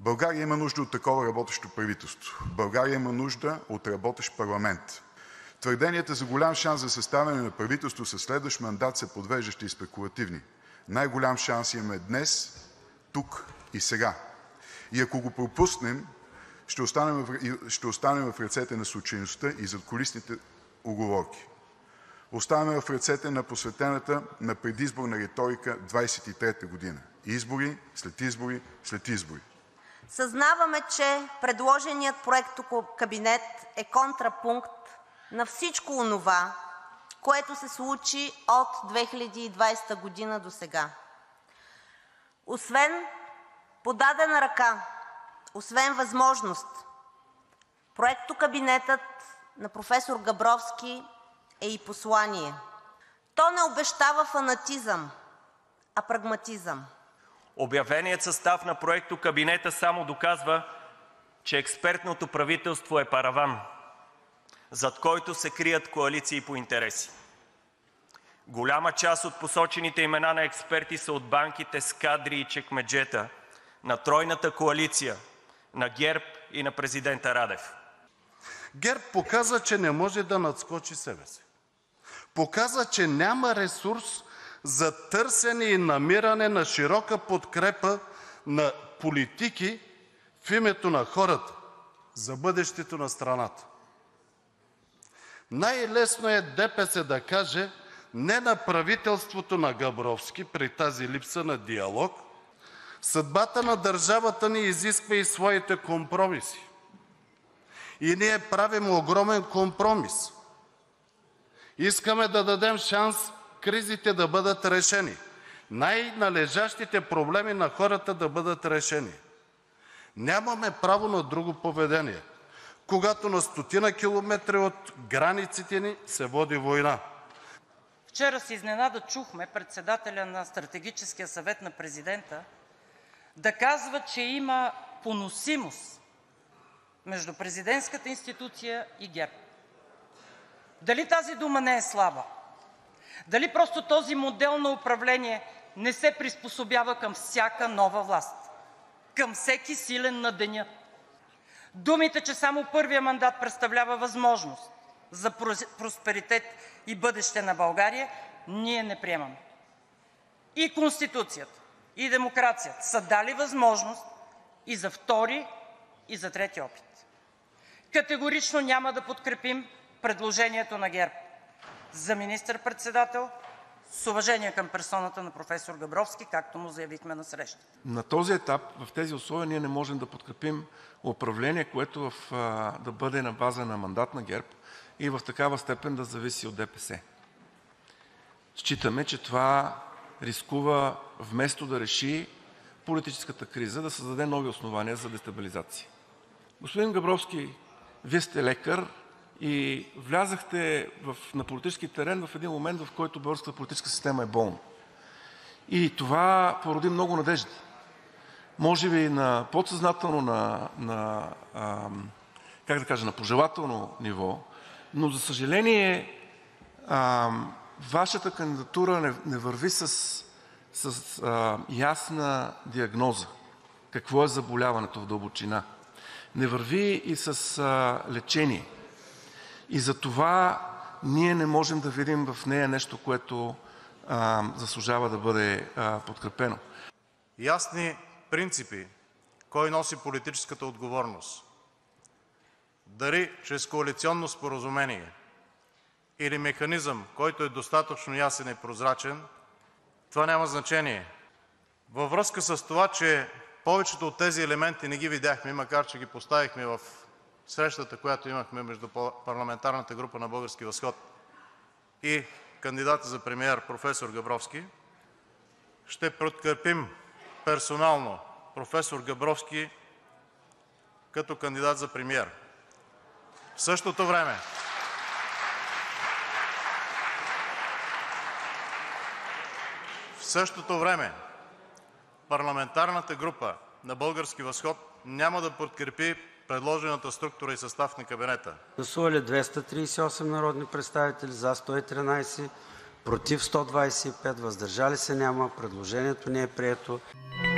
България има нужда от такова работещо правителство. България има нужда от работещ парламент. Твърденията за голям шанс за съставяне на правителство със следващ мандат са подвеждащи и спекулативни. Най-голям шанс имаме днес, тук и сега. И ако го пропуснем, ще останем в ръцете на случайността и задкулисните уговорки. Оставаме в ръцете на посветената на предизборна риторика 23-та година. Избори след избори след избори. Съзнаваме, че предложеният проектокабинет е контрапункт на всичко онова, което се случи от 2020 година досега. Освен подадена ръка, освен възможност, проектокабинетът на професор Габровски е и послание. То не обещава фанатизъм, а прагматизъм. Обявеният състав на проектокабинета само доказва, че експертното правителство е параван, зад който се крият коалиции по интереси. Голяма част от посочените имена на експерти са от банките с кадри и чекмеджета на тройната коалиция на ГЕРБ и на президента Радев. ГЕРБ показа, че не може да надскочи себе си. Показа, че няма ресурс за търсене и намиране на широка подкрепа на политики в името на хората за бъдещето на страната. Най-лесно е ДПС да каже не на правителството на Габровски при тази липса на диалог. Съдбата на държавата ни изисква и своите компромиси. И ние правим огромен компромис. Искаме да дадем шанс кризите да бъдат решени, най-належащите проблеми на хората да бъдат решени. Нямаме право на друго поведение, когато на стотина километри от границите ни се води война. Вчера с изненада чухме председателя на Стратегическия съвет на президента да казва, че има поносимост между президентската институция и ГЕРБ. Дали тази дума не е слаба? Дали просто този модел на управление не се приспособява към всяка нова власт, към всеки силен на деня? Думите, че само първият мандат представлява възможност за просперитет и бъдеще на България, ние не приемаме. И Конституцията, и демокрацията са дали възможност и за втори, и за трети опит. Категорично няма да подкрепим предложението на ГЕРБ за министър-председател, с уважение към персоната на професор Габровски, както му заявихме на срещата. На този етап, в тези условия, ние не можем да подкрепим управление, което да бъде на база на мандат на ГЕРБ и в такава степен да зависи от ДПС. Считаме, че това рискува вместо да реши политическата криза, да създаде нови основания за дестабилизация. Господин Габровски, Вие сте лекар и влязахте на политически терен в един момент, в който българската политическа система е болна. И това породи много надежди. Може би на подсъзнателно, на пожелателно ниво, но за съжаление Вашата кандидатура не върви с ясна диагноза какво е заболяването в дълбочина. Не върви и с лечение. И затова ние не можем да видим в нея нещо, което заслужава да бъде подкрепено. Ясни принципи кой носи политическата отговорност. Дали чрез коалиционно споразумение или механизъм, който е достатъчно ясен и прозрачен, това няма значение. Във връзка с това, че повечето от тези елементи не ги видяхме, макар че ги поставихме в срещата, която имахме между парламентарната група на „Български възход“ и кандидата за премиер професор Габровски, ще подкрепим персонално професор Габровски като кандидат за премиер. В същото време парламентарната група на „Български възход“ няма да подкрепи предложената структура и състав на кабинета. Гласували 238 народни представители: за 113, против 125, въздържали се няма. Предложението не е прието.